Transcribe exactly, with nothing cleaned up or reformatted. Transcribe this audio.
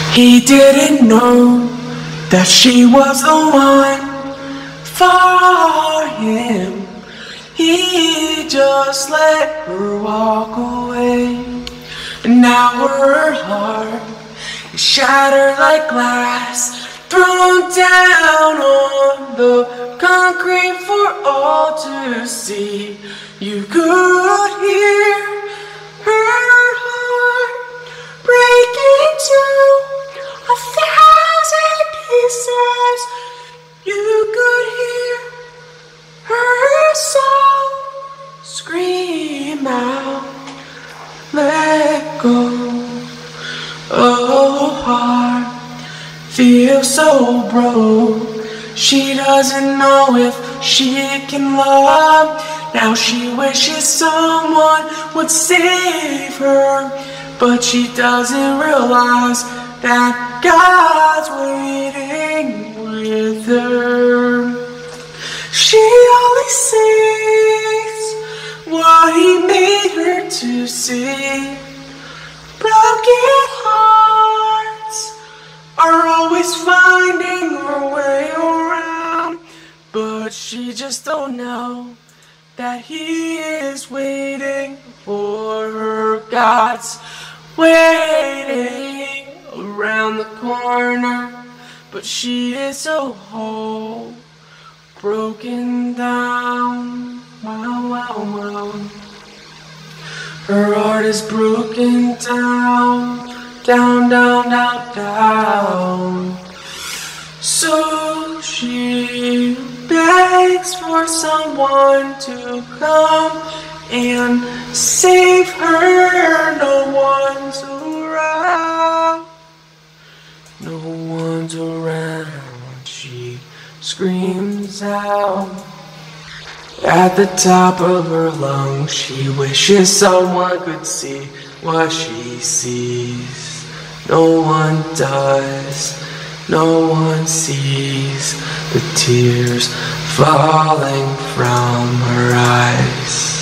He didn't know that she was the one for him. He just let her walk away. And now her heart is shattered like glass, thrown down on the concrete for all to see. You could hear her heart break into a thousand pieces. You could hear her soul scream out, let go. Oh, heart feels so broke. She doesn't know if she can love. Now she wishes someone would save her, but she doesn't realize that God's waiting with her. She only sees what He made her to see. Broken hearts are always finding her way around, but she just don't know that He is waiting for her. God's waiting around the corner, but she is so whole, broken down. Wow, wow, wow. Her heart is broken down, down, down, down, down. So she begs for someone to come and save her. No one's around, no one's around. She screams out at the top of her lungs. She wishes someone could see what she sees. No one does. No one sees the tears falling from her eyes.